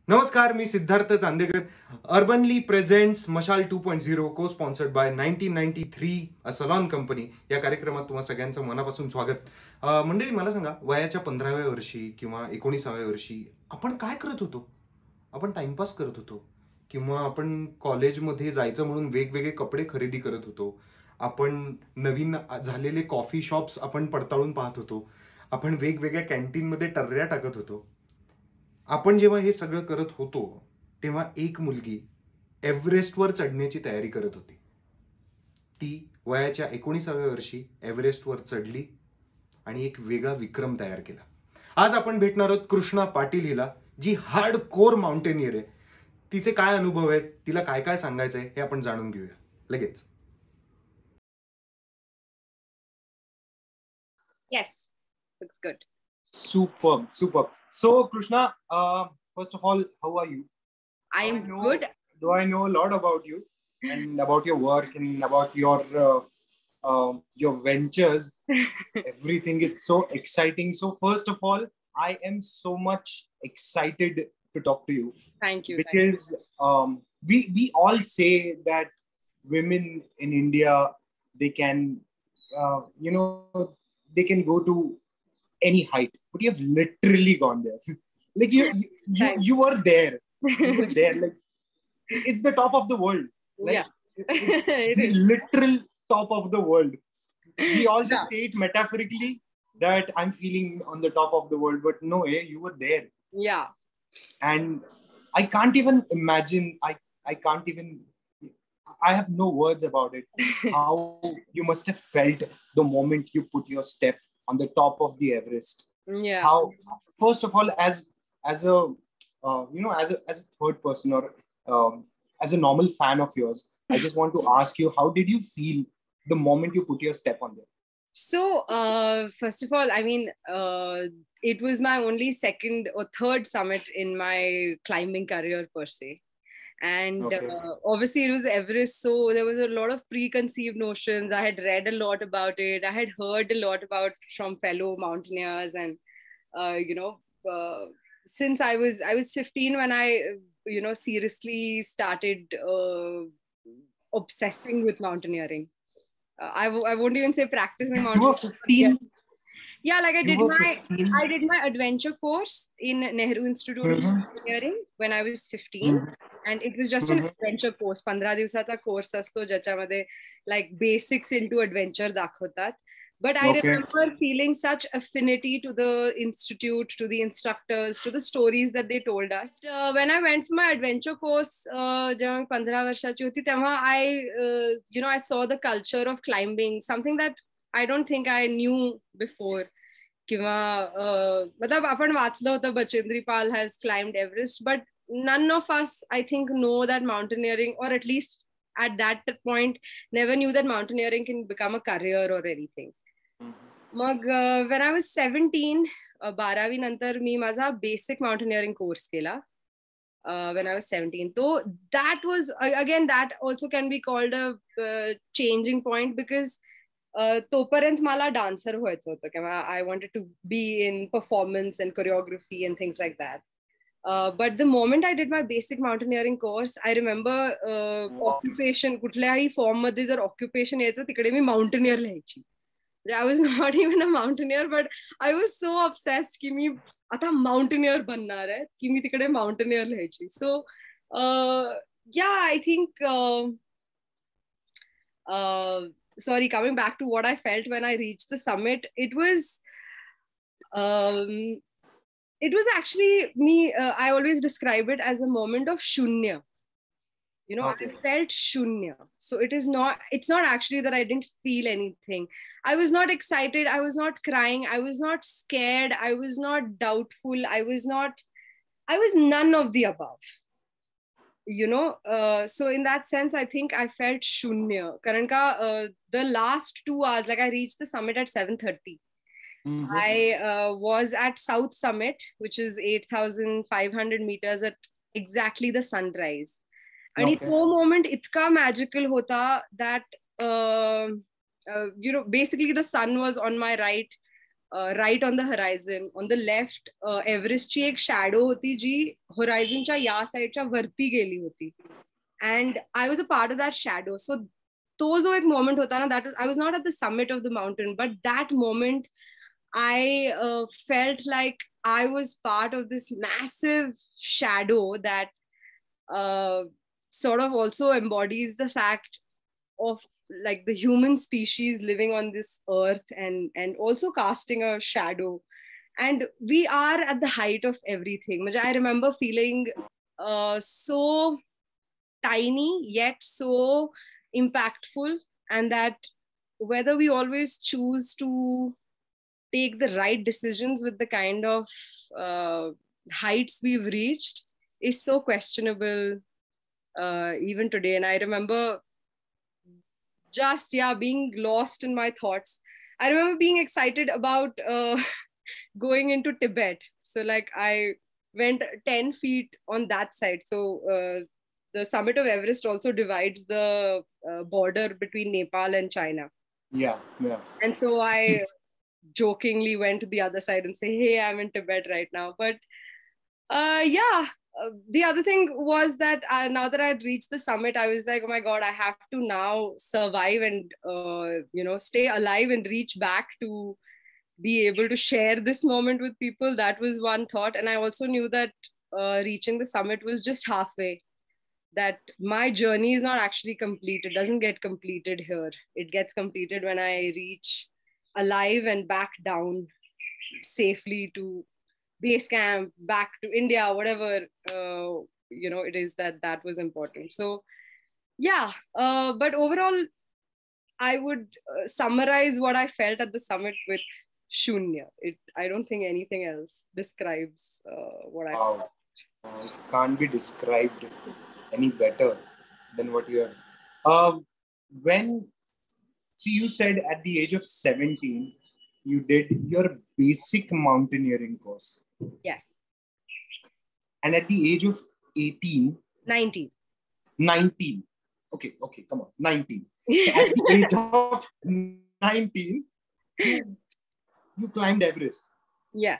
नमस्कार, मी Siddharth Chandekar. Urbanly presents Mashaal 2.0 को sponsored by 1993 a salon company या कार्यक्रमात तुम्हा सगळ्यांचं मनापासून स्वागत. मंडळी, मला सांगा, वयाच्या 15व्या वर्षी किंवा 19व्या वर्षी आपण काय करत होतो? आपण टाइमपास करत होतो किंवा आपण कॉलेजमध्ये जायचं म्हणून वेगवेगळे कपडे खरेदी करत होतो. आपण नवीन झालेले कॉफी शॉप्स आपण पडताळून पाहत होतो. आपण वेगवेगळ्या कॅन्टीनमध्ये टर्र्या टाकत होतो. आपण जेव्हा हे सगळं करत होतो तेव्हा एक मुलगी एव्हरेस्टवर चढण्याची तयारी करत होती. ती वयाच्या 19व्या वर्षी एव्हरेस्टवर चढली आणि एक वेगळा विक्रम तयार केला. आज आपण भेटणार आहोत कृष्णा पाटील हिला, जी हार्ड कोर माउंटेनियर आहे. तिचे काय अनुभव आहेत, तिला काय काय सांगायचंय हे आपण जाणून घेऊया लगेच. Yes, looks good. Superb. So, Krishna, first of all, how are you? I am good. Do I know a lot about you and about your work and about your ventures? Everything is so exciting. So, first of all, I am so much excited to talk to you. Thank you. Because we all say that women in India, they can, they can go to any height, but you have literally gone there. Like you were there. You were there. Like it's the top of the world. Like Yeah. it's It the is. literal top of the world. We all just say it metaphorically that I'm feeling on the top of the world, but no, you were there. Yeah. And I can't even imagine. I can't even. I have no words about it. How you must have felt the moment you put your step on the top of the Everest. Yeah. How, first of all, as a as a third person or as a normal fan of yours, I just want to ask you, how did you feel the moment you put your step on there? So, first of all, I mean, it was my only second or third summit in my climbing career per se. And Okay. Obviously it was Everest, so there was a lot of preconceived notions. I had read a lot about it. I had heard a lot about from fellow mountaineers, and since I was 15 when I seriously started obsessing with mountaineering. I won't even say practicing You mountaineering. were 15. Yeah, like You were 15. I did my adventure course in Nehru Institute of Engineering when I was 15. And it was just an adventure course. 15 दिवसाचा course असतो ज्याच्यामध्ये like basics into adventure दाखवतात. But I remember feeling such affinity to the institute, to the instructors, to the stories that they told us. When I went for my adventure course, जेव्हा मी 15 वर्षाची होती तेव्हा I saw the culture of climbing, something that I don't think I knew before. किंवा मतलब आपण वाचलं होतं Bachendri Pal has climbed Everest, but none of us, I think, know that mountaineering, or at least at that point, never knew that mountaineering can become a career or anything. Mug when I was 17, 12वी नंतर मी माझा basic mountaineering course केला. When I was 17. So that was, again, that also can be called a changing point, because तोपर्यंत मला dancer व्हायचं होतं किंवा I wanted to be in performance and choreography and things like that. But the moment I did my basic mountaineering course, I remember occupation, कुठल्याही form मध्ये जर occupation यायचं तिकडे मी माउंटेनियर लिहायची. I was not even a mountaineer, but I was so obsessed की मी आता mountaineer बनणार आहे, की मी तिकडे माउंटेनियर लिहायची. So yeah, I think sorry, coming back to what I felt when I reached the summit, it was actually me. I always describe it as a moment of shunya. Okay. I felt shunya. So it's not actually that I didn't feel anything. I was not excited. I was not crying. I was not scared. I was not doubtful. I was none of the above. So in that sense, I think I felt shunya. Karan ka, the last 2 hours, like I reached the summit at 7:30. I was at South Summit, which is 8,500 meters at exactly the sunrise. And to moment itka magical hota that basically the sun was on my right. right on the horizon. On the left, Everest ची एक shadow होती जी horizon च्या या side च्या वरती गेली होती. And I was a part of that shadow. So तो जो एक moment होता ना, that was, I was not at the summit of the mountain, but that moment I felt like I was part of this massive shadow that sort of also embodies the fact of like the human species living on this earth and also casting a shadow. And we are at the height of everything. I remember feeling so tiny yet so impactful, and that whether we always choose to take the right decisions with the kind of heights we've reached is so questionable even today. And I remember just being lost in my thoughts. I remember being excited about going into Tibet. So like I went 10 feet on that side. So the summit of Everest also divides the border between Nepal and China. Yeah. And so I jokingly went to the other side and say, hey, I'm in Tibet right now. But the other thing was that now that I'd reached the summit, I was like, oh my God, I have to now survive and, stay alive and reach back to be able to share this moment with people. That was one thought. And I also knew that reaching the summit was just halfway, that my journey is not actually complete. It doesn't get completed here. It gets completed when I reach alive and back down safely to base camp, back to India, whatever, it is that was important. So, but overall, I would summarize what I felt at the summit with Shunya. I don't think anything else describes what I felt. It can't be described any better than what you have. So you said at the age of 17, you did your basic mountaineering course. Yes. And at the age of 18... 19. Okay, come on. 19. At the age of 19, you climbed Everest. Yes.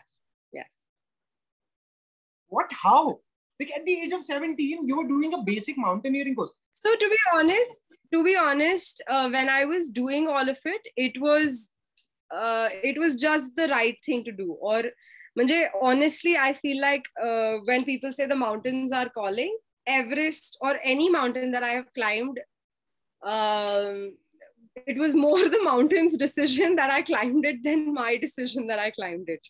What? How? Like at the age of 17, you were doing a basic mountaineering course. So to be honest, when I was doing all of it, it was just the right thing to do. Or honestly, I feel like when people say the mountains are calling, Everest or any mountain that I have climbed, it was more the mountain's decision that I climbed it than my decision that I climbed it.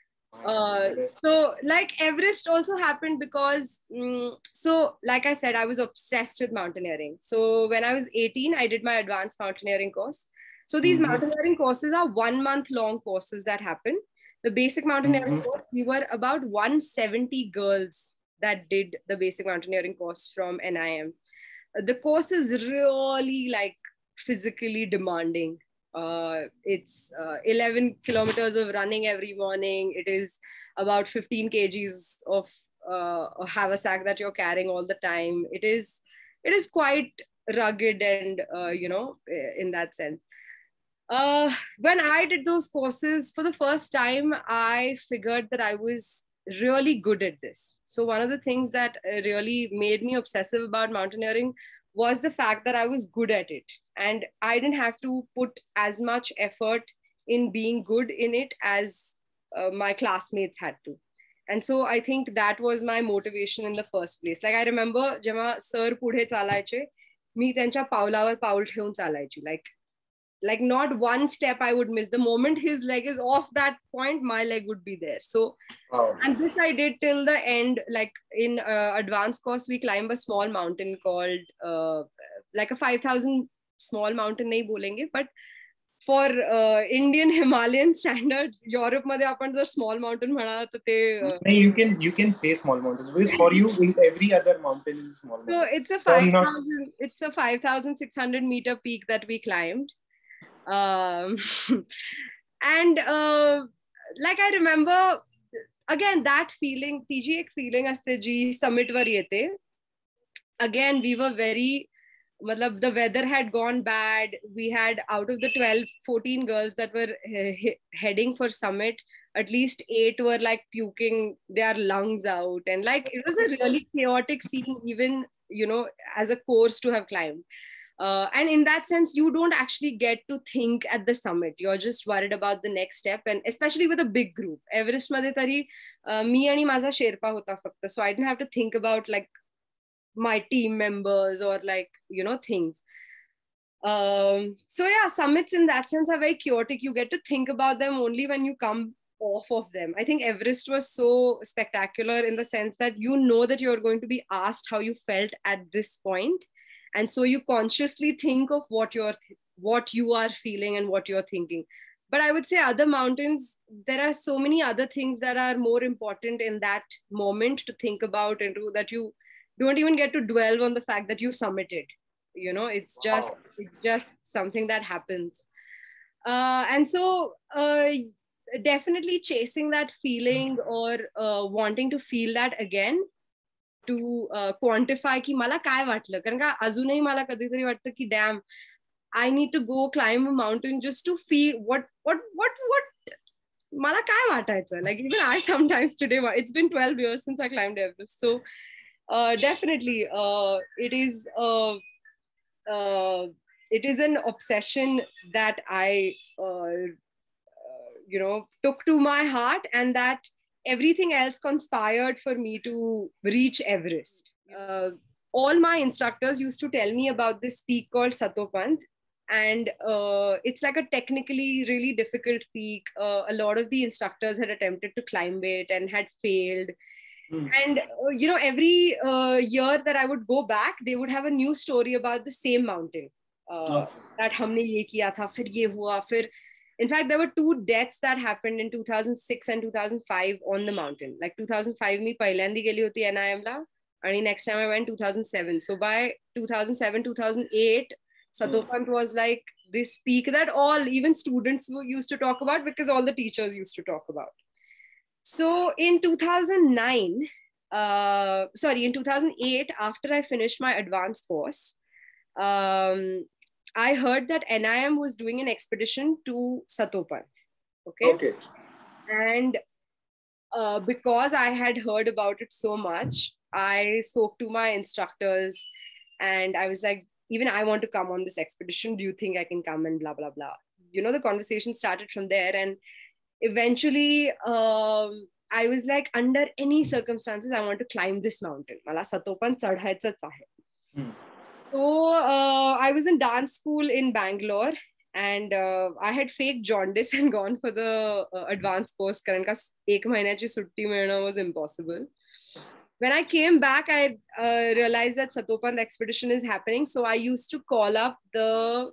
So like Everest also happened because, so like I said, I was obsessed with mountaineering. So when I was 18, I did my advanced mountaineering course. So these mountaineering courses are 1 month long courses that happen. The basic mountaineering course, we were about 170 girls that did the basic mountaineering course from NIM. The course is really like physically demanding. It's 11 kilometers of running every morning. It is about 15 kgs of a haversack that you're carrying all the time. It is quite rugged and, in that sense. When I did those courses for the first time, I figured that I was really good at this. So one of the things that really made me obsessive about mountaineering was the fact that I was good at it. And I didn't have to put as much effort in being good in it as my classmates had to. And so I think that was my motivation in the first place. Like I remember, जेव्हा sir पुढे चालायचे, मी त्यांच्या पावलावर पाऊल ठेवून चालायची. Like not one step I would miss. The moment his leg is off that point, my leg would be there. So, and this I did till the end. Like in advanced course, we climb a small mountain called like a 5,000 small mountain nahi bolenge, but for Indian Himalayan standards, Europe मध्ये आपण जर small mountain म्हणा तर ते you can say small mountains because for you every other mountain is small mountain. So it's a 5,600 meter peak that we climbed. And like I remember again that feeling, ती जी एक feeling असते जी summit वर येते. Again, we were very matlab, the weather had gone bad. We had, out of the 12, 14 girls that were heading for summit, at least 8 were like puking their lungs out. And like, it was a really chaotic scene, even, you know, as a course to have climbed. And in that sense, you don't actually get to think at the summit. You're just worried about the next step. And especially with a big group. Everest मध्ये तरी मी आणि माझा शेर्पा होता फक्त. So I didn't have to think about like my team members or like, you know, things. So yeah, summits in that sense are very chaotic. You get to think about them only when you come off of them. I think Everest was so spectacular in the sense that you know that you're going to be asked how you felt at this point. And so you consciously think of what you are feeling and what you're thinking. But I would say other mountains, there are so many other things that are more important in that moment to think about, and that you don't even get to dwell on the fact that you summited. You know, it's just something that happens. And so definitely chasing that feeling or wanting to feel that again, to quantify की मला काय वाटलं, कारण का अजूनही मला कधीतरी वाटतं की damn, I need to go climb a mountain just to feel what मला काय वाटायचं. Like even I sometimes today, it's been 12 years since I climbed Everest, so definitely it is an obsession that I you know, took to my heart, and that everything else conspired for me to reach Everest. All my instructors used to tell me about this peak called Satopant, and it's like a technically really difficult peak. A lot of the instructors had attempted to climb it and had failed. And you know, every year that I would go back, they would have a new story about the same mountain. That हमने ये किया था, फिर ये हुआ, फिर in fact there were 2 deaths that happened in 2006 and 2005 on the mountain. Like 2005 मी पहिल्यांदी गेली होती NIM La, and next time I went 2007. So by 2007 2008 Satopant was like this peak that all, even students used to talk about, because all the teachers used to talk about. So in 2009, in 2008, after I finished my advanced course, I heard that NIM was doing an expedition to Satopant. Okay. And because I had heard about it so much, I spoke to my instructors and I was like, even I want to come on this expedition. Do you think I can come? And blah, blah, blah. You know, the conversation started from there. And eventually, I was like, under any circumstances, I want to climb this mountain. Mala Satopant चढायचंच आहे. So I was in dance school in Bangalore, and I had fake jaundice and gone for the advanced course. कारण का 1 महिन्याची सुट्टी मिळणं was impossible. When I came back, I realized that Satopant expedition is happening. So I used to call up the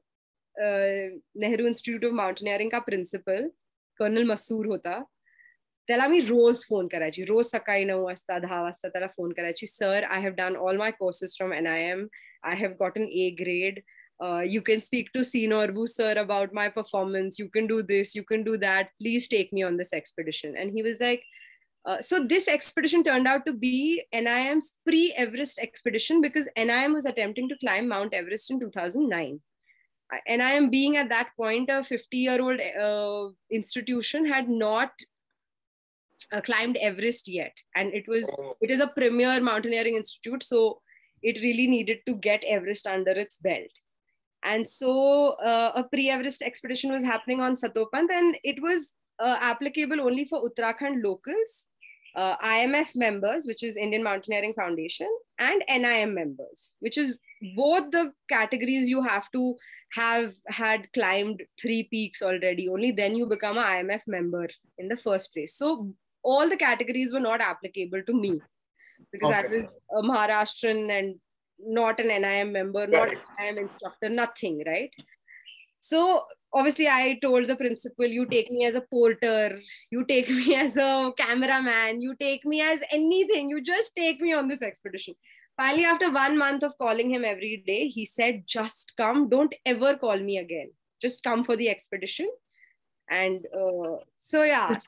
Nehru Institute of Mountaineering का principal, Colonel Masoor होता. त्याला मी रोज phone करायची, रोज सकाळी 9 वाजता 10 वाजता त्याला फोन करायची. Sir, I have done all my courses from NIM. I have gotten A grade. You can speak to Norbu sir about my performance. You can do this, you can do that. Please take me on this expedition. And he was like, so this expedition turned out to be NIM's pre-Everest expedition, because NIM was attempting to climb Mount Everest in 2009. NIM, being at that point a 50-year-old institution, had not climbed Everest yet, and it is a premier mountaineering institute, so it really needed to get Everest under its belt. And so a pre-Everest expedition was happening on Satopant, and it was applicable only for Uttarakhand locals, IMF members, which is Indian Mountaineering Foundation, and NIM members, which is both the categories you have to have had climbed 3 peaks already. Only then you become an IMF member in the first place. So all the categories were not applicable to me, because I was a Maharashtrian and not an NIM member, not an NIM instructor, nothing, right? So obviously I told the principal, you take me as a porter, you take me as a cameraman, you take me as anything, you just take me on this expedition. Finally, after 1 month of calling him every day, he said, just come, don't ever call me again. Just come for the expedition. And so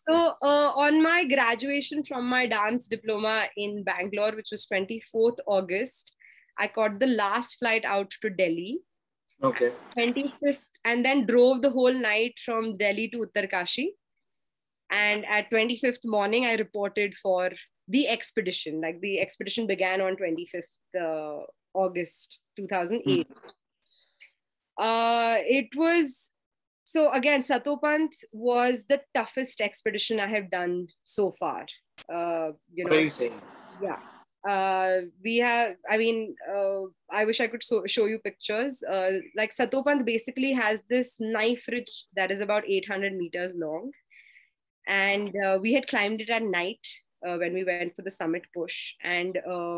on my graduation from my dance diploma in Bangalore, which was 24th August, I caught the last flight out to Delhi. Okay. 25th, and then drove the whole night from Delhi to Uttarkashi. And at 25th morning, I reported for the expedition. Like the expedition began on 25th August 2008. It was, so again, Satopant was the toughest expedition I have done so far. What are you saying? Yeah. We have, I wish I could show you pictures. Like Satopant basically has this knife ridge that is about 800 meters long. And we had climbed it at night when we went for the summit push. And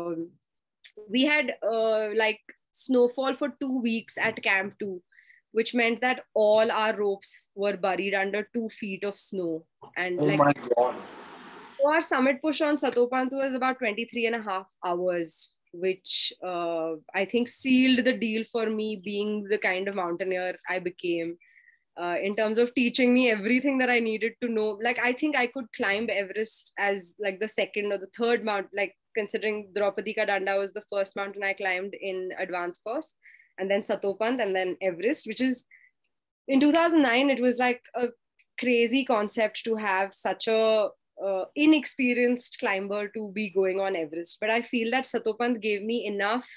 we had like snowfall for 2 weeks at Camp 2, which meant that all our ropes were buried under 2 feet of snow. And Oh my God. so our summit push on Satopant was about 23.5 hours, which I think sealed the deal for me being the kind of mountaineer I became. In terms of teaching me everything that I needed to know. Like, I think I could climb Everest as like the second or the third mountain, like considering Draupadi Ka Danda was the first mountain I climbed in advanced course, and then Satopant, and then Everest, which is in 2009, it was like a crazy concept to have such a inexperienced climber to be going on Everest. But I feel that Satopant gave me enough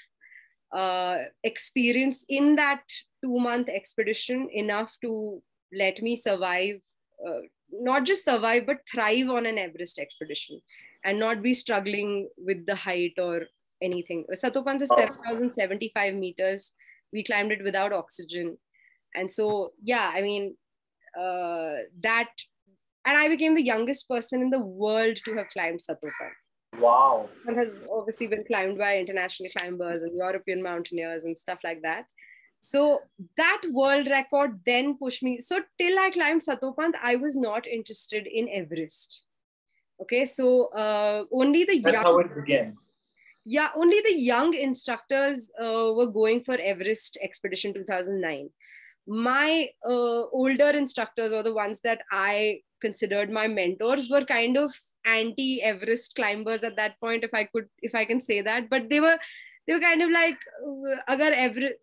experience in that 2-month expedition, enough to let me survive, not just survive, but thrive on an Everest expedition and not be struggling with the height or anything. Satopant is 7,075 meters. We climbed it without oxygen. And so, yeah, I mean, that, and I became the youngest person in the world to have climbed Satopant. Wow. It has obviously been climbed by international climbers and European mountaineers and stuff like that. So that world record then pushed me. So till I climbed Satopant, I was not interested in Everest. Okay, so only the That's how it began. Yeah, only the young instructors were going for Everest Expedition 2009. My older instructors, or the ones that I considered my mentors, were kind of anti-Everest climbers at that point, if I can say that. But they were kind of like, अगर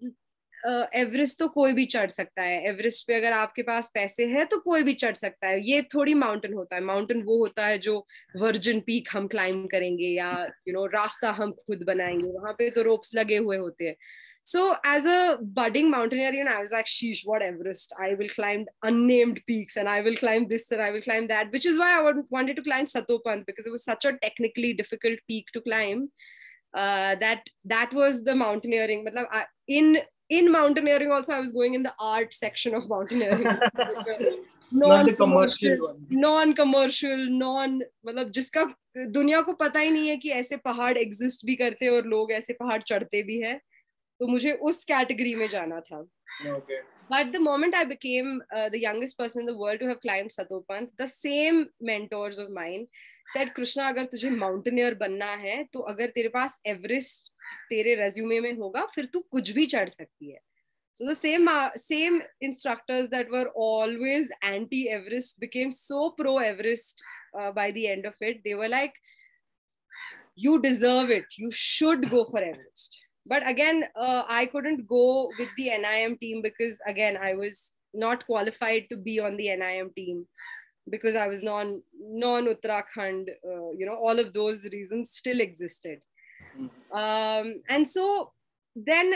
Everest तो कोई भी चढ़ सकता है, Everest पे अगर आपके पास पैसे है तो कोई भी चढ़ सकता है, ये थोड़ी माउंटेन होता है, माउंटेन वो होता है जो वर्जिन पीक हम क्लाइंब करेंगे या रास्ता हम खुद बनाएंगे, वहां पे तो रोप्स लगे हुए होते हैं. So as a budding mountaineer, I was like, sheesh, what Everest? I will climb unnamed peaks and I will climb this and I will climb that, which is why I wanted to climb Satopant, because it was such a technically difficult peak to climb. That was the mountaineering. In mountaineering also, I was going in the art section of mountaineering. Not the commercial one. Non-commercial, मतलब जिसका दुनिया को पता ही नहीं है कि ऐसे पहाड़ एग्जिस्ट भी करते हैं और लोग ऐसे पहाड़ चढ़ते भी है. तो मुझे उस कैटेगरी में जाना था. Okay. But the moment I became the youngest person in the world to have climbed Satopant, the same mentors of mine said, Krishna, अगर तुझे mountaineer बनना है तो अगर तेरे पास एवरेस्ट तेरे रेज्यूमे में होगा फिर तू कुछ भी चढ़ सकती है. So the same instructors that were always anti-Everest became so pro-Everest by the end of it. They were like, you deserve it. You should go for Everest. But again, I couldn't go with the NIM team because, again, I was not qualified to be on the NIM team because I was non-Uttarakhand. All of those reasons still existed. And so then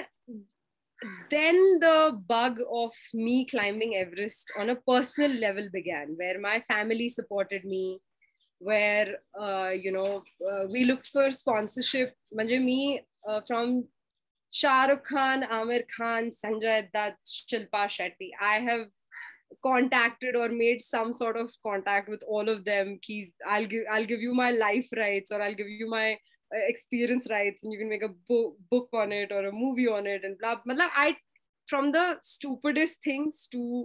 the bug of me climbing Everest on a personal level began, where my family supported me, where, we looked for sponsorship. From Shah Rukh Khan, Amir Khan, Sanjay Dutt, Shilpa Shetty, I have contacted or made some sort of contact with all of them. I'll give you my life rights, or I'll give you my experience rights, and you can make a book on it or a movie on it, and blah. From the stupidest things to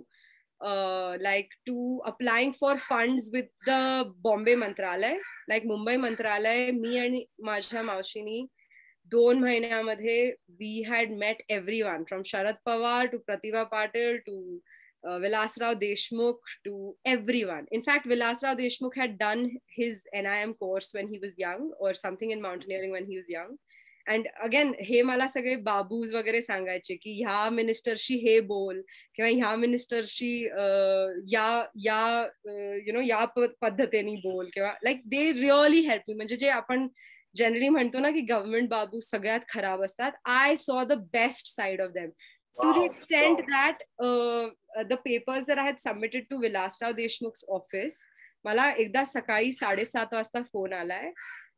applying for funds with the Bombay Mantralaya, like Mumbai Mantralaya, me and Majha Maushini, 2 महिन्यामध्ये we had met everyone from Sharad Pawar to Pratibha Patil to Vilasrao Deshmukh to everyone. In fact, Vilasrao Deshmukh had done his NIM course when he was young, or something in mountaineering when he was young. And again हे मला सगळे बाबूज वगैरे सांगायचे की ह्या मिनिस्टरशी हे बोल किंवा ह्या मिनिस्टरशी या या या पद्धतीने बोल किंवा like they really help me. म्हणजे जे आपण जनरली म्हणतो ना की गव्हर्नमेंट बाबू सगळ्यात खराब असतात, I saw the best side of them to the extent that the papers that I had submitted to Vilasrao Deshmukh's office, मला एकदा सकाळी 7:30 वाजता फोन आलाय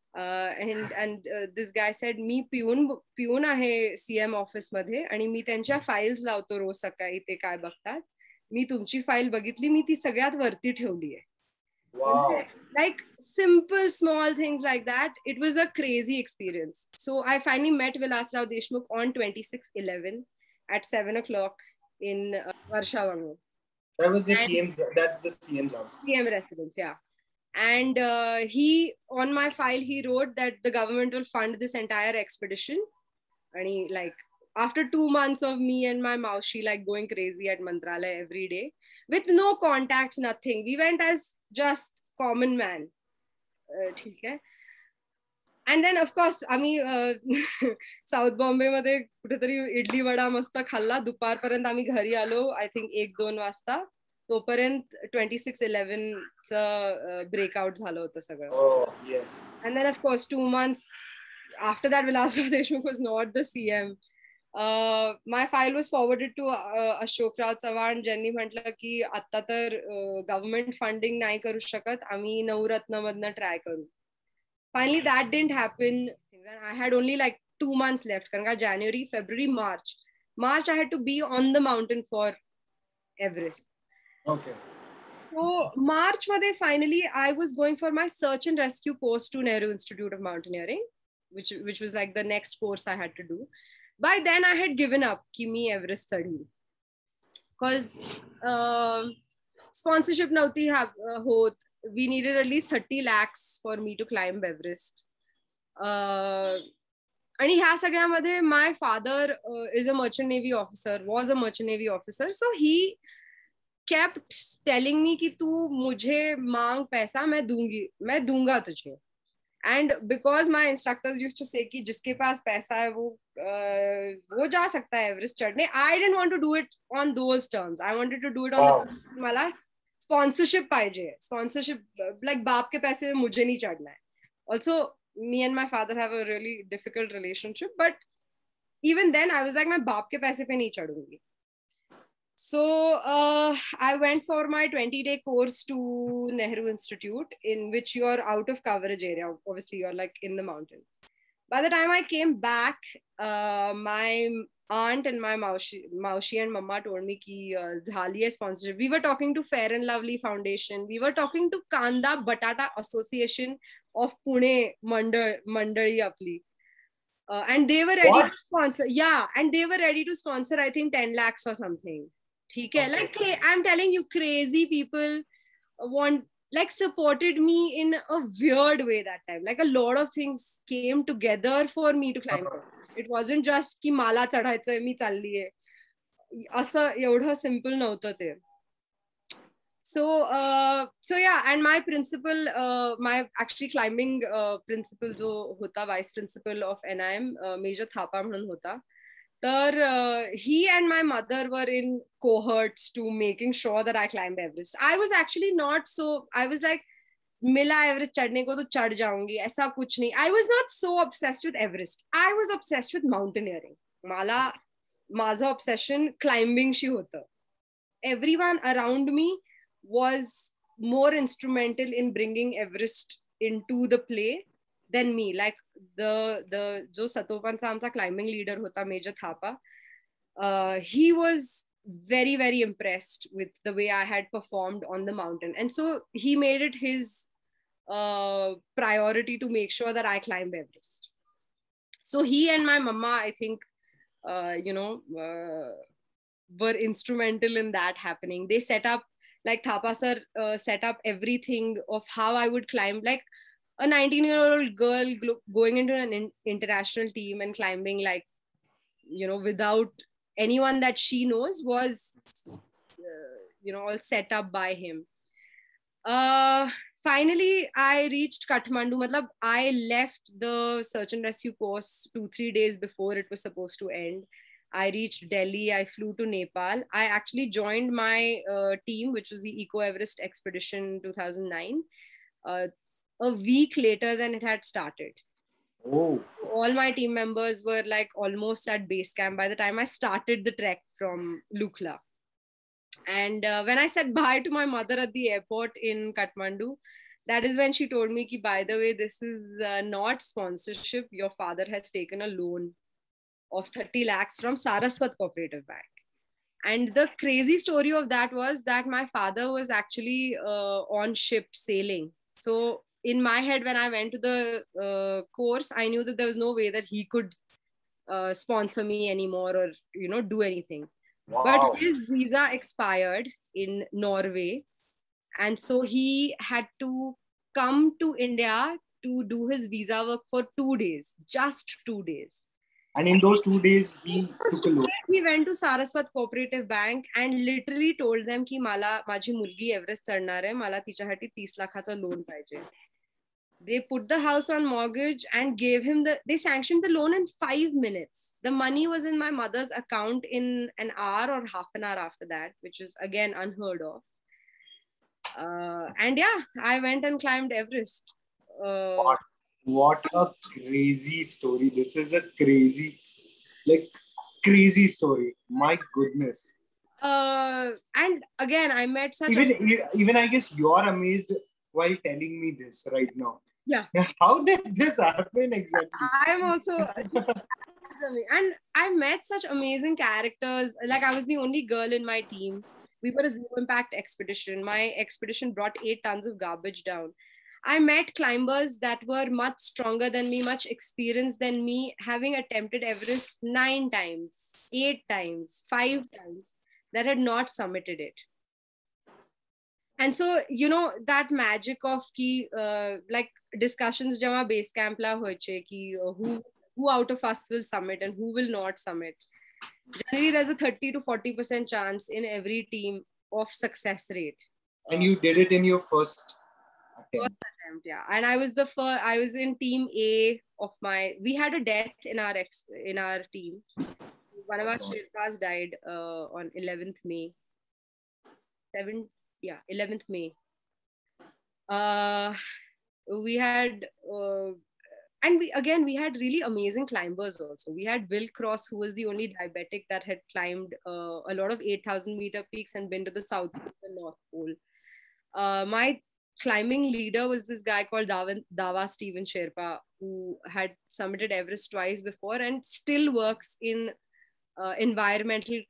and this guy said मी पिऊन आहे सीएम ऑफिस मध्ये आणि मी त्यांच्या फाईल्स लावतो रोज सकाळी, ते काय बघतात, मी तुमची फाईल बघितली, मी ती सगळ्यात वरती ठेवली आहे. Like simple small things like that. It was a crazy experience. So I finally met Vilasrao Deshmukh on 26/11 at 7 o'clock in Varshavango. That was the CM's. That's the CM's house. CM residence, yeah. And he, on my file, he wrote that the government will fund this entire expedition. And he, like, after 2 months of me and my maushi like going crazy at Mantralaya every day with no contacts, nothing. We went as just common man. Okay. And then of course आम्ही south Bombay मध्ये कुठेतरी इडली वडा मस्त खाल्ला, दुपारपर्यंत आम्ही घरी आलो, I think 1-2 वाजता. तोपर्यंत 26/11 चं ब्रेकआउट झालं होतं सगळं. And then of course 2 months after that Vilasrao Deshmukh was not the CM. My file was forwarded to Ashok Rao Chavan, ज्यांनी म्हटलं की आता तर गव्हर्नमेंट फंडिंग नाही करू शकत, आम्ही नवरत्न मधनं ट्राय करू. Finally that didn't happen. I had only like 2 months left. Karanga January, February, March I had to be on the mountain for Everest. Okay. So March made finally I was going for my search and rescue course to Nehru Institute of Mountaineering, which was like the next course I had to do. By then I had given up ki me Everest study because sponsorship nauti hot. We needed at least 30 lakhs for me to climb Everest. And ह्या सगळ्यामध्ये my father is a merchant navy officer, was a merchant navy officer, so he kept telling me कि तू मुझे मांग पैसा, मैं दूंगा तुझे. And because my instructors used to say कि जिसके पास पैसा है वो जा सकता है एवरेस्ट चढ़ने, I didn't want to do it on those terms. I wanted to do it on the terms मला स्पॉन्सरशिप पाहिजे. स्पॉन्सरशिप लाइक बाप के पैसे में मुझे नहीं चढ़ना है. Also me and my father have a really difficult relationship, but even then I was like मैं बाप के पैसे पे नहीं चढ़ूंगी. So I went for my 20-day course to Nehru Institute, in which you are out of coverage area. Obviously you're like in the mountains. By the time I came back, my aunt and my maushi and mama told me ki झाली है sponsorship. We were talking to Fair and Lovely Foundation. We were talking to Kanda Batata Association of Pune Mandali apli. And they were ready to sponsor. Yeah, and they were ready to sponsor, I think 10 lakhs or something. Okay. Like I'm telling you, crazy people supported me in a weird way that time. Like a lot of things came together for me to climb Everest. It wasn't just ki mala चढायचंय मी चालली आहे, असं एवढं simple नव्हतं ते. So yeah, and my principal, my actually climbing principal जो होता, vice principal of NIM, Major Thapa म्हणून होता. He and my mother were in cohorts to making sure that I climbed Everest. I was actually not so, I was like, मिला Everest चढ़ने को तो चढ़ जाऊंगी, ऐसा कुछ नहीं. I was not so obsessed with Everest. I was obsessed with mountaineering. माझं obsession climbing शी होतं. Everyone around me was more instrumental in bringing Everest into the play than me. Like the जो सतोपनचा आमचा climbing leader होता, Major Thapa, he was very, very impressed with the way I had performed on the mountain. And so he made it his priority to make sure that I climbed Everest. So he and my mama, I think, were instrumental in that happening. They set up, like Thapa sir set up everything of how I would climb. Like a 19-year-old girl going into an international team and climbing, like, without anyone that she knows, was, all set up by him. finally, I reached Kathmandu. Matlab, I left the search and rescue course 2-3 days before it was supposed to end. I reached Delhi. I flew to Nepal. I actually joined my team, which was the Eco Everest expedition 2009, a week later than it had started. Oh. All my team members were like almost at base camp by the time I started the trek from Lukla. And when I said bye to my mother at the airport in Kathmandu, that is when she told me, ki, by the way, this is not sponsorship. Your father has taken a loan of 30 lakhs from Saraswat Cooperative Bank. And the crazy story of that was that my father was actually on ship sailing. So in my head, when I went to the course, I knew that there was no way that he could sponsor me anymore or, do anything. Wow. But his visa expired in Norway. And so he had to come to India to do his visa work for 2 days, just 2 days. And in those 2 days, he took a loan. He went to Saraswat Cooperative Bank and literally told them ki mala माझी मुलगी Everest चढणार आहे, मला तिच्यासाठी 30 लाखाचा loan पाहिजे. They put the house on mortgage and they sanctioned the loan in 5 minutes. The money was in my mother's account in an hour or half an hour after that, which is again unheard of. And yeah, I went and climbed Everest. What a crazy story. This is a crazy story. My goodness. And again, I met such even I guess you're amazed while telling me this right now. Yeah. How did this happen exactly? I'm also and I met such amazing characters. Like, I was the only girl in my team. We were a zero impact expedition. My expedition brought 8 tons of garbage down. I met climbers that were much stronger than me, much experienced than me, having attempted Everest 9 times, 8 times, 5 times, that had not summited it. And so, that magic of ki, like discussions jama base camp la hoye ki who out of us will summit and who will not summit. Generally, there's a 30 to 40% chance in every team of success rate. And you did it in your first attempt. Yeah. And I was I was in team A of we had a death in our team. One of our Sherpas died on 11th May. 11th May. We had, and we had really amazing climbers also. We had Will Cross, who was the only diabetic that had climbed a lot of 8,000 meter peaks and been to the South Pole and North Pole. My climbing leader was this guy called Dawa Steven Sherpa, who had summited Everest twice before and still works in environmentally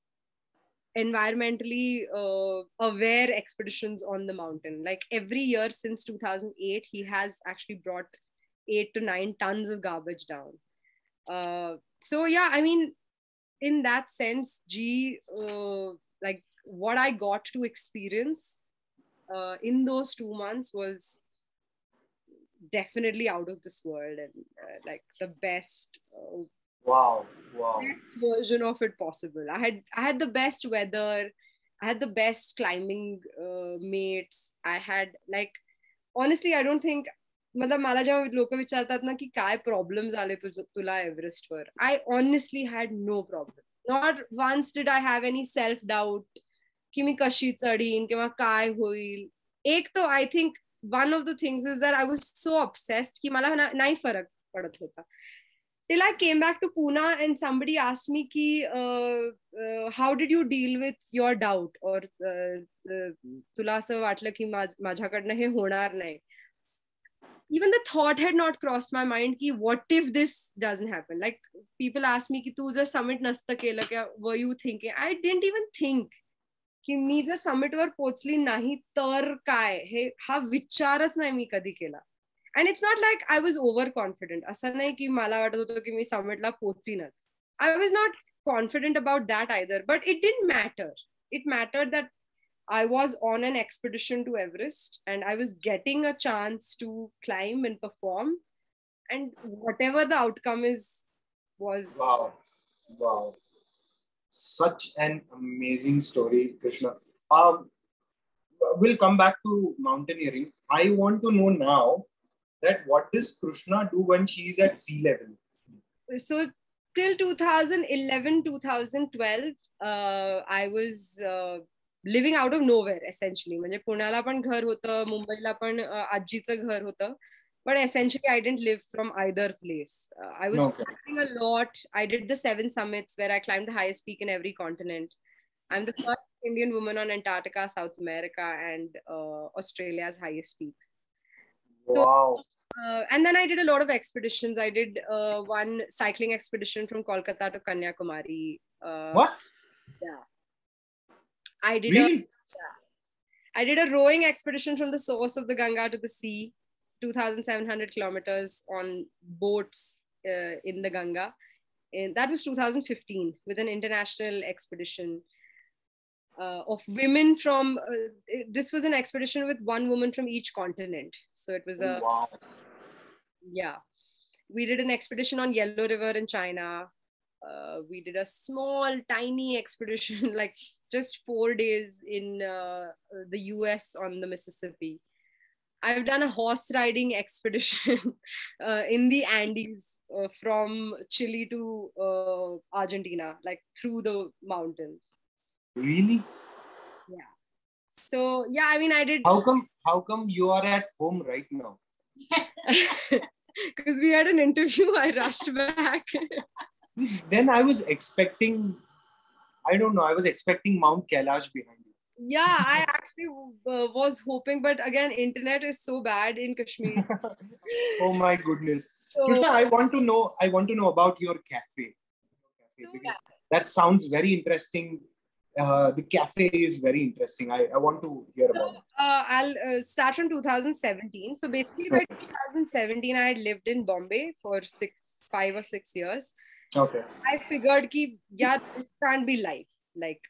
aware expeditions on the mountain. Like, every year since 2008, he has actually brought 8 to 9 tons of garbage down. So yeah, I mean, in that sense, like what I got to experience in those 2 months was definitely out of this world, and like the best best version of it possible. I had the best weather, I had the best climbing mates. I had, like, honestly, I don't think, मतलब मला जेव्हा लोक विचारतात ना की काय problems आले तुला एव्हरेस्ट वर, I honestly had no problem. Not once did I have any self doubt की मी कशी चढीन किंवा काय होईल. एक तो I think one of the things is that I was so obsessed की मला नाही फरक पडत होता. Till I came back to Pune and somebody asked me ki, how did you deal with your doubt, or तुला असं वाटलं की माझ्याकडनं हे होणार नाही. Even the thought had not crossed my mind ki what if this doesn't happen. Like, people ask me ki tu जर summit नसतं केलं क्या, were you thinking? I didn't even think की मी जर summit वर पोचली नाही तर काय, हे हा विचारच नाही मी कधी केला. And it's not like I was overconfident. असं नाही की मला वाटत होतं की मी समिटला पोचीनच. I was not confident about that either, but it didn't matter. It mattered that I was on an expedition to Everest and I was getting a chance to climb and perform, and whatever the outcome was. Wow. Such an amazing story, Krishna. we'll come back to mountaineering. I want to know now that what does Krishna do when she's at sea level? So till 2011, 2012, I was living out of nowhere essentially. म्हणजे पुण्याला पण घर होतं, मुंबईला पण आजीचं घर होतं. But essentially, I didn't live from either place. I was traveling a lot. I did the 7 summits where I climbed the highest peak in every continent. I'm the first Indian woman on Antarctica, South America, and Australia's highest peaks. Wow. So, and then I did a lot of expeditions. I did one cycling expedition from Kolkata to Kanyakumari. What? Yeah. I did really? I did a rowing expedition from the source of the Ganga to the sea, 2,700 kilometers on boats in the Ganga. And that was 2015 with an international expedition of women from, this was an expedition with one woman from each continent. So it was a, wow. Yeah. We did an expedition on Yellow River in China. We did a small, tiny expedition, like just 4 days in the US on the Mississippi. I've done a horse riding expedition in the Andes from Chile to Argentina, like through the mountains. Really? Yeah. So yeah, I mean, I did. How come you are at home right now? Because we had an interview, I rushed back. Then I was expecting, I don't know, I was expecting Mount Kailash behind you. Yeah, I actually was hoping, but again, internet is so bad in Kashmir. Oh my goodness. So, Krishna, I want to know about your cafe. That sounds very interesting. The cafe is very interesting. I want to hear about it. I'll start from 2017. So basically by 2017, I had lived in Bombay for 5 or 6 years. Okay. I figured ki, yeah, this can't be life. Like,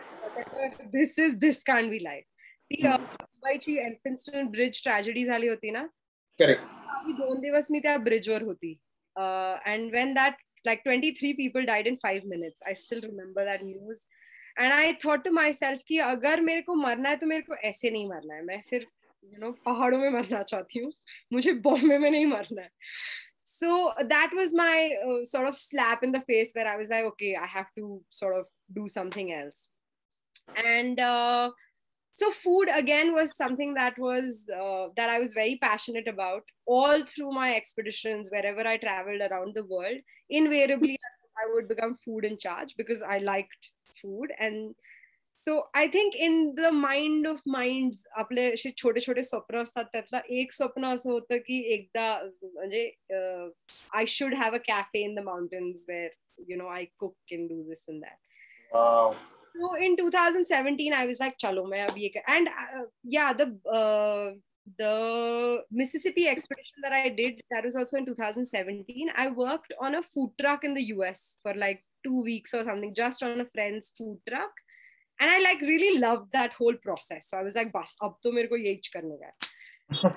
this can't be life. The Mumbai Elphinstone Bridge tragedy zali hoti na? Correct. Aadi 2 divas mein tya bridge war hoti. And when that, like 23 people died in 5 minutes. I still remember that news. And I thought to myself कि अगर मेरे को मरना है तो मेरे को ऐसे नहीं मरना है. मैं फिर पहाड़ों में मरना चाहती हूँ. मुझे बॉम्बे में नहीं मरना है. So that was my sort of slap in the face where I was like, okay, I have to sort of do something else. And so food again was something that I was very passionate about. All through my expeditions, wherever I traveled around the world, invariably I would become food in charge because I liked food. And so I think in the mind of minds, आपले असे छोटे छोटे स्वप्न असतात त्यातला एक स्वप्न असं होतं की एकदा म्हणजे I should have a cafe in the mountains where I cook and do this and that. Wow. So in 2017 I was like chalo main ab ye and yeah, the Mississippi expedition that I did, that was also in 2017. I worked on a food truck in the US for like 2 weeks or something, just on a friend's food truck. And I like really loved that whole process. So I was like, bas, ab to mere ko yehi karne ka.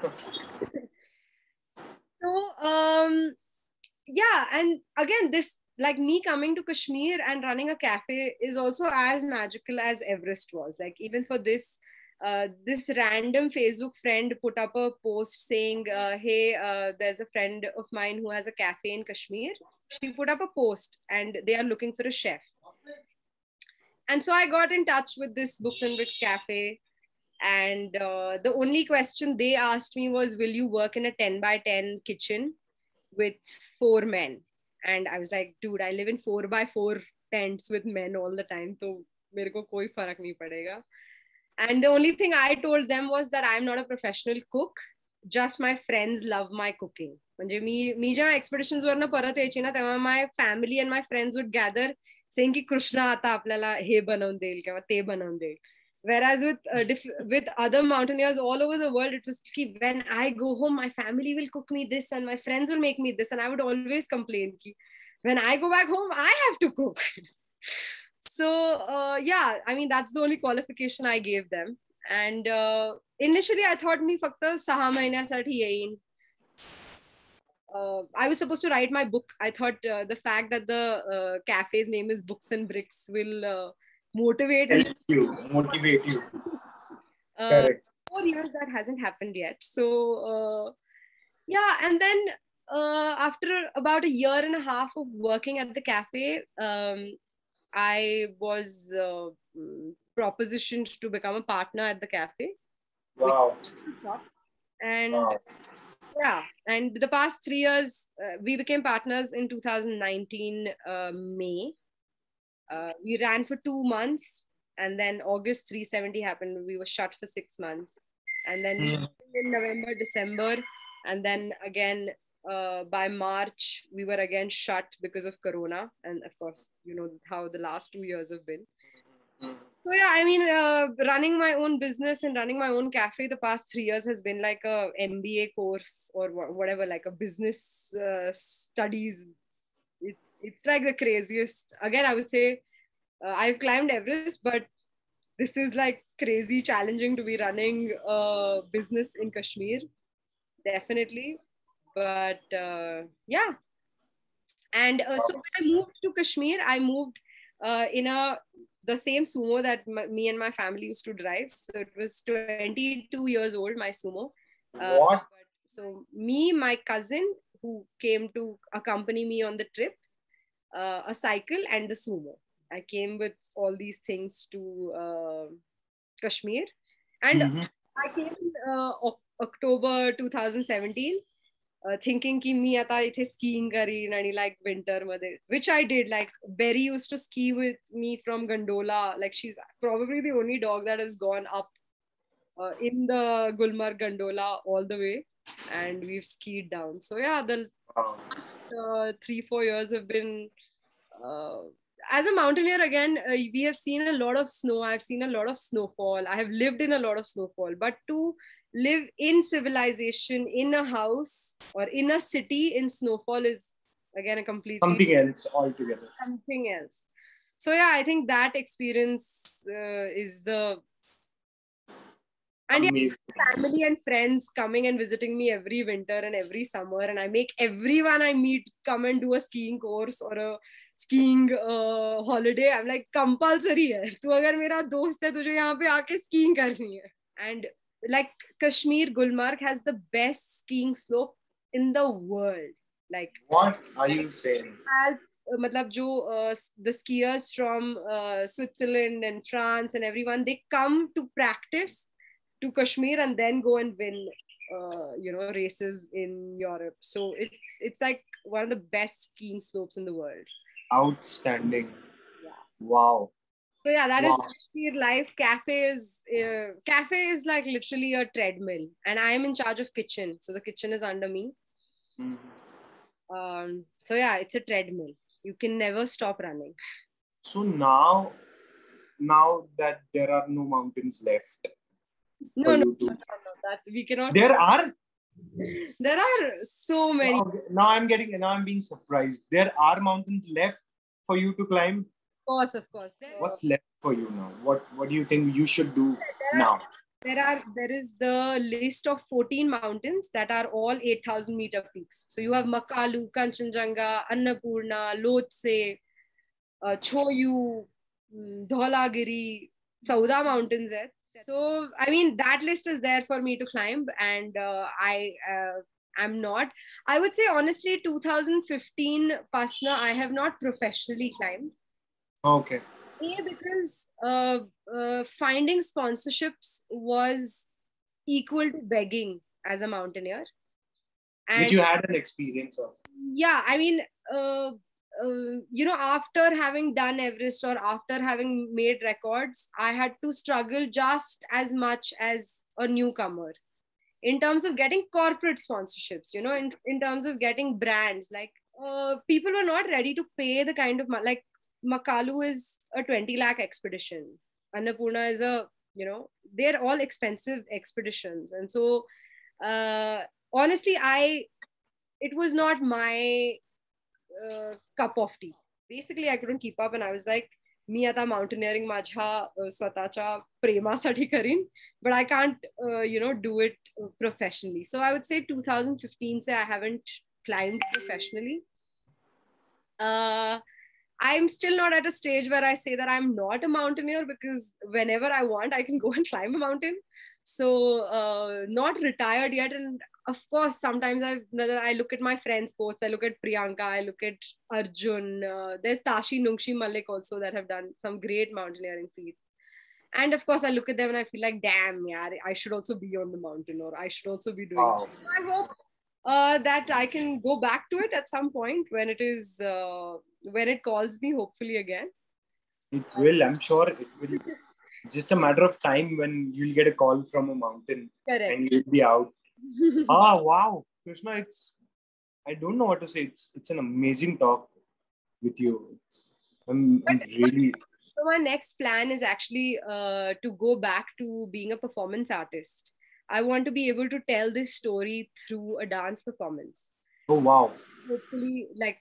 So, yeah. And again, this, like me coming to Kashmir and running a cafe is also as magical as Everest was. Like even for this, this random Facebook friend put up a post saying, hey, there's a friend of mine who has a cafe in Kashmir. She put up a post and they are looking for a chef. And so I got in touch with this Books and Bricks cafe. And the only question they asked me was, will you work in a 10 by 10 kitchen with 4 men? And I was like, dude, I live in 4 by 4 tents with men all the time. So mere ko koi farak nahi padega. And the only thing I told them was that I'm not a professional cook. Just my friends love my cooking. म्हणजे मी जेव्हा expeditions वरनं परत यायची ना तेव्हा my family and my friends would gather saying की कृष्णा आता आपल्याला हे बनवून देईल किंवा ते बनवून देईल. Whereas with other mountaineers all over the world, it was ki, when I go home, my family will cook me this and my friends will make me this. And I would always complain ki, when I go back home, I have to cook. So, yeah, I mean, that's the only qualification I gave them. And initially, I thought me fakta 6 महिन्यासाठी येईन. I was supposed to write my book. I thought the fact that the cafe's name is Books and Bricks will motivate you. Correct. 4 years that hasn't happened yet. So yeah, and then after about a year and a half of working at the cafe, I was propositioned to become a partner at the cafe. Wow. And Wow. yeah, and the past 3 years, we became partners in 2019 May. We ran for 2 months, and then August 370 happened. We were shut for 6 months, and then we opened in November, December, and then again by March we were again shut because of Corona, and of course you know how the last 2 years have been. So yeah, I mean, running my own business and running my own cafe the past 3 years has been like a MBA course or whatever, like a business studies. It's like the craziest. Again, I would say I've climbed Everest, but this is like crazy challenging to be running a business in Kashmir, definitely. But yeah, and so when I moved to Kashmir, I moved in the same sumo that me and my family used to drive. So it was 22 years old, my sumo. What? So me, my cousin who came to accompany me on the trip, a cycle and the sumo. I came with all these things to Kashmir. And I came in October 2017. Thinking ki मी आता इथे skiing करीन आणि like winter मध्ये, which I did. Like Berry used to ski with me from Gondola. Like she's probably the only dog that has gone up in the Gulmarg Gondola all the way, and we've skied down. So yeah, the last 3-4 years have been as a mountaineer again. We have seen a lot of snow. I've seen a lot of snowfall. I have lived in a lot of snowfall, but to live in civilization in a house or in a city in snowfall is again a completely something else altogether. Something else. So yeah, I think that experience is the and yeah, family and friends coming and visiting me every winter and every summer, and I make everyone I meet come and do a skiing course or a skiing holiday. I'm like compulsory है, तू अगर मेरा दोस्त है तुझे यहाँ पे आके skiing करनी है. And like Kashmir, Gulmarg has the best skiing slope in the world. Like what are you saying? मतलब जो the skiers from Switzerland and France and everyone, they come to practice to Kashmir and then go and win races in Europe. So it's like one of the best skiing slopes in the world. Outstanding. Yeah. Wow. So yeah, that is Kashmir life. Cafe is like literally a treadmill, and I am in charge of kitchen. So the kitchen is under me. So yeah, it's a treadmill. You can never stop running. So now that there are no mountains left. No, that we cannot. There are so many. Now I'm being surprised. There are mountains left for you to climb. Of course. What's left for you now? What do you think you should do now? There is the list of 14 mountains that are all 8,000 meter peaks. So you have Makalu, Kanchenjunga, Annapurna, Lhotse, Choyu, Dholagiri, 14 mountains there. So I mean that list is there for me to climb, and I'm not. I would say honestly, 2015 Pasna, I have not professionally climbed. Okay. Because finding sponsorships was equal to begging as a mountaineer. And which you had an experience of. Yeah, I mean, after having done Everest or after having made records, I had to struggle just as much as a newcomer in terms of getting corporate sponsorships, in terms of getting brands. Like people were not ready to pay the kind of like Makalu is a 20 lakh expedition. Annapurna is they're all expensive expeditions. And so, honestly, it was not my cup of tea. Basically, I couldn't keep up, and I was like, मी आता mountaineering माझ्या स्वतःच्या प्रेमासाठी करीन, but I can't, do it professionally. So I would say 2015 se I haven't climbed professionally. I'm still not at a stage where I say that I'm not a mountaineer, because whenever I want, I can go and climb a mountain. So not retired yet. And of course, sometimes I look at my friends' posts. I look at Priyanka. I look at Arjun. There's Tashi Nungshi Malik also that have done some great mountaineering feats. And of course, I look at them and I feel like, damn, yeah, I should also be on the mountain, or I should also be doing. Wow. I hope that I can go back to it at some point when it calls me, hopefully again. It will, I'm sure it will. Just a matter of time when you'll get a call from a mountain. Correct. And you'll be out. Wow. Krishna, I don't know what to say. It's an amazing talk with you. I'm really... So my next plan is actually to go back to being a performance artist. I want to be able to tell this story through a dance performance. Oh, wow. Hopefully, like,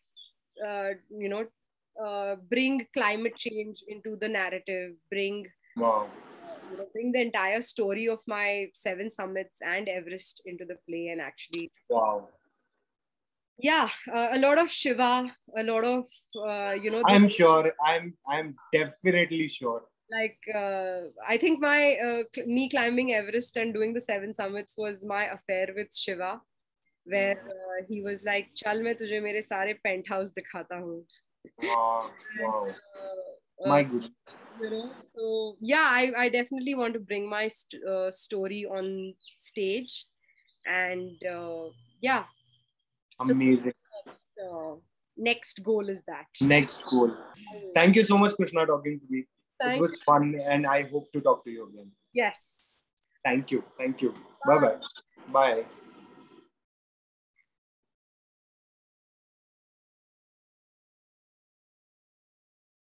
bring climate change into the narrative, bring the entire story of my 7 summits and Everest into the play, and actually... Wow. Yeah, a lot of Shiva, a lot of, I'm sure. I'm definitely sure. Like, I think me climbing Everest and doing the 7 summits was my affair with Shiva, where he was like, "Chal, main tujhe mere sare penthouse dikhata hu." Wow. My goodness. So yeah, I definitely want to bring my story on stage, and yeah. Amazing. So next goal is that. Next goal. Thank you so much, Krishna, talking to me. Thanks. It was fun, and I hope to talk to you again. Yes. Thank you. Bye-bye. Bye.